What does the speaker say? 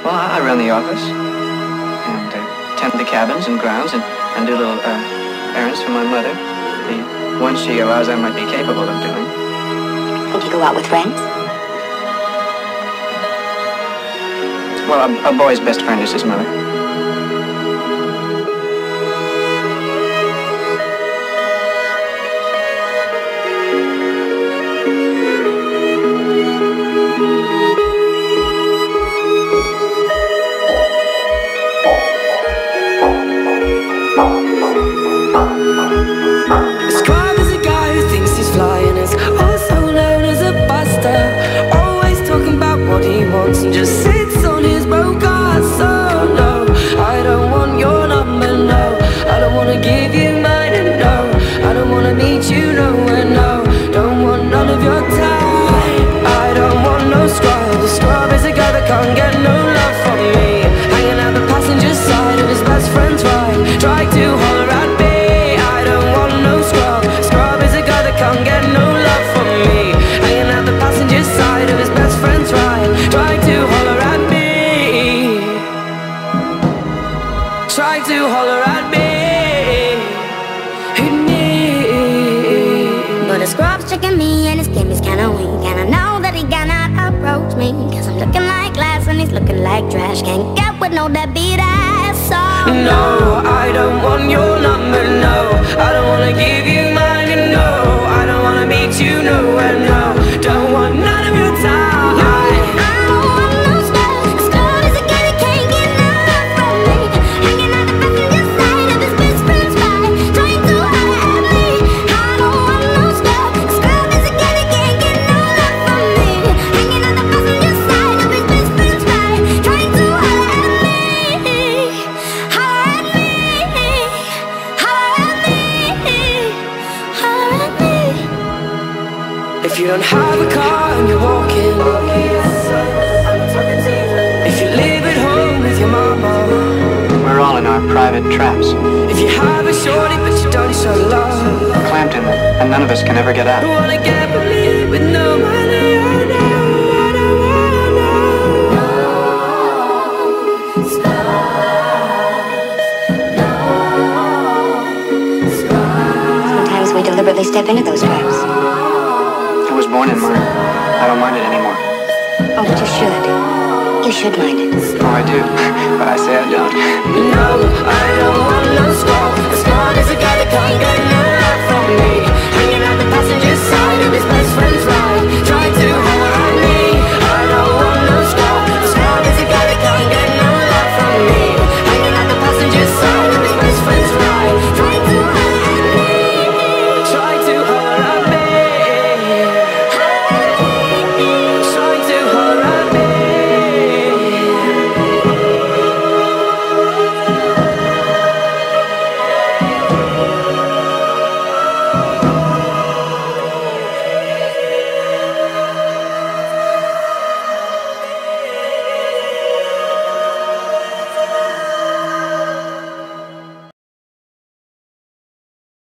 Well, I run the office and tend the cabins and grounds and do little errands for my mother. The ones she allows I might be capable of doing. Think you go out with friends? Well, a boy's best friend is his mother. Scrub is a guy who thinks he's flying, is also known as a buster. Always talking about what he wants and just sits on his broke ass. So no, I don't want your number, no. I don't wanna give you mine, and no, I don't wanna meet you nowhere, no. Don't want none of your time. I don't want no scrub. The scrub is a guy that can't get no love from me. Hanging out the passenger side of his best friend's ride, trying to holler at me. Can't get no love from me. Hanging out the passenger side of his best friend's ride, trying to holler at me. Trying to holler at me. But the scrub's checking me and his game is kinda weak, and I know that he cannot approach me, cause I'm looking like glass and he's looking like trash. Can't get with no deadbeat ass, so no, I don't want your number, no. I don't wanna give you mine, and no, I don't wanna meet you nowhere, no. Don't want none of your time. If you don't have a car and you're walking, if you live at home with your mama, We're all in our private traps, if you have a shorty but you don't show love, clamped in there, and none of us can ever get out. I wanna get with me with no money, oh no, I don't wanna know. sometimes we deliberately step into those traps. I was born in mine. I don't mind it anymore. Oh, but you should. You should mind it. Oh, I do, but I say I don't. No, I don't want no scrub. A scrub is a guy that can't get no love from me.